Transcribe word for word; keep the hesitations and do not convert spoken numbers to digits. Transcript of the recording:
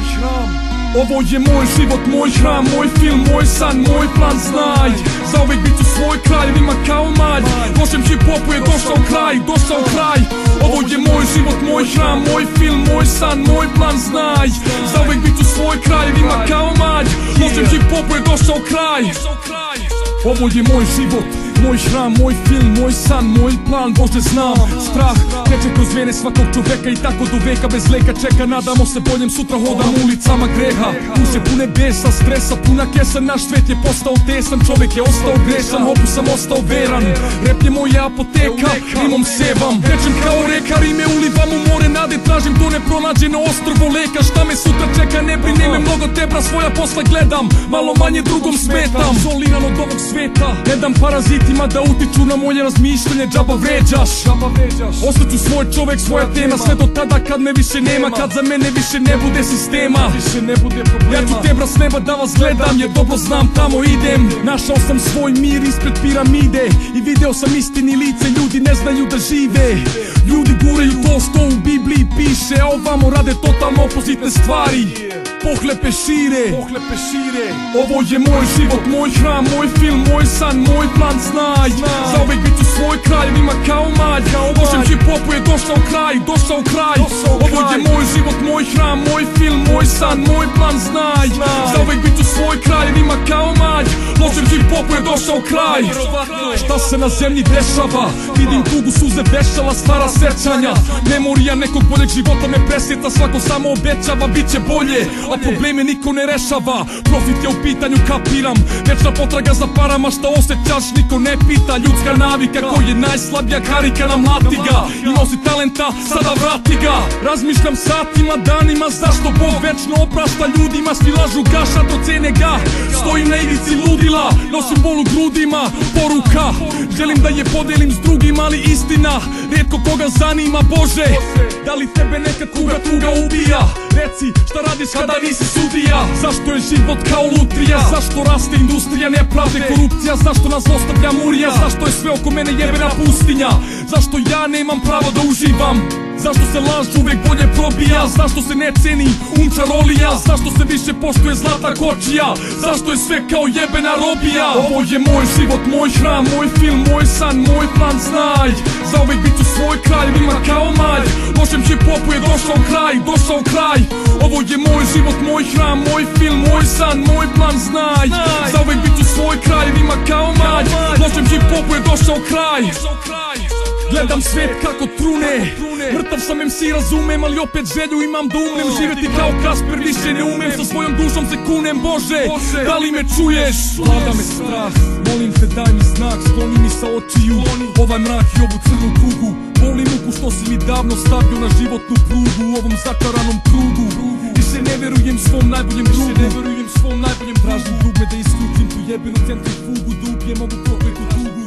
moj hram. Ovo je moj život, moj hram, moj film, moj san, moj plan, znaj. Zauvek bit u svoj kraljevima kao malj. Lošem hip-hopu je došao kraj, došao kraj. Ovo je moj život, moj hram, moj film, moj san, moj plan, znaj. Zauvek bit u svoj kraljevima kao malj. Lošem hip-hopu je došao kraj. Ovo je moj život, moj hram, moj film, moj san, moj plan, Bože znam. Strah teče kroz vene svakog čoveka i tako do veka bez leka čeka. Nadamo se boljem, sutra hodam ulicama greha. Duše pune besa, stresa, puna kesa. Naš svet je postao tesan, čovek je ostao grešan. Hopu sam ostao veran, rep je moja apoteka. Rimom sevam, tečem kao reka, rime ulivam u more nade. Tražim to nepronađeno ostrvo leka. Šta me sutra čeka, ne brine me mnogo, tebra svoja posla gledam. Malo manje drugom smetam, izoliran od ovog sveta. Ne dam parazitima da utiču na moje razmišljanje, džaba vređaš. Ostaću svoj čovek, svoja tema, sve do tada kad me više nema. Kad za mene više ne bude sistema, ja ću tebra s neba da vas gledam, jer dobro znam tamo idem. Našao sam svoj mir ispred piramide i video sam istini lice, ljudi ne znaju da žive. Ljudi guraju to što u Bibliji piše, a ovamo rade totalno opozitne stvari. Pohlepe šire, pohlepe šire. Ovo je moj život, moj hram, moj film, moj san, moj plan, znaj. Zauvek bit u svoj kraljevima kao malj. Lošem hip-hopu je došao kraj, došao kraj. Ovo je moj život, moj hram, moj film, moj san, moj plan, znaj. Zauvek bit u svoj kraljevima kao malj. Lošem hip-hopu je došao kraj. Šta se na zemlji dešava? Vidim tugu, suze, vešala, stara sećanja. Memorija nekog boljeg života me presjeta. Svako samo obećava, bit će bolje, a probleme niko ne rešava. Profit je u pitanju, kapiram. Večna potraga za parama, šta osjećaš niko ne pita. Ljudska navika, ko je najslabija karika, namlati ga. Imao si talenta, sada vrati ga. Razmišljam satima, danima, zašto Bog večno oprašta ljudima. Svi lažu gaša, do cene ga. Stojim na ivici ludila, nosim bol u grudima. Poruka, želim da je podelim s drugima, ali istina rijetko koga zanima. Bože, da li tebe neka kuga tuga ubija? Reci, šta radiš kada nisi sudija? Zašto je život kao lutrija? Zašto raste industrija nepravde, korupcija? Zašto nas ostavlja murija? Zašto je sve oko mene jebena pustinja? Zašto ja nemam pravo da uživam? Zašto se laž uvek bolje probija? Zašto se ne ceni umča rolija? Zašto se više poštuje zlata kočija? Zašto je sve kao jebena robija? Ovo je moj život, moj hram, moj film, moj san, moj plan, znaj. Zauvek bit u svoj kraljevima kao malj. Lošem hip-hopu je došao kraj, došao kraj. Ovo je moj život, moj hram, moj film, moj san, moj plan, znaj. Zauvek bit u svoj kraljevima kao malj. Lošem hip-hopu je došao kraj. Gledam svet kako trune, mrtav sam em ce, razumem, ali opet želju imam da umrem. Živjeti kao Kasper više ne umem, sa svojom dušom se kunem. Bože, da li me čuješ? Vlada me strah, molim te daj mi znak, skloni mi sa očiju ovaj mrak i ovu crnu kugu. Boli muku što si mi davno stavio na životnu prugu u ovom začaranom krugu. Više ne verujem svom najboljem drugu, ne verujem svom najboljem. Tražim dugme da isključim tu jebenu centrifugu, da ubijem ovu prokletu tugu.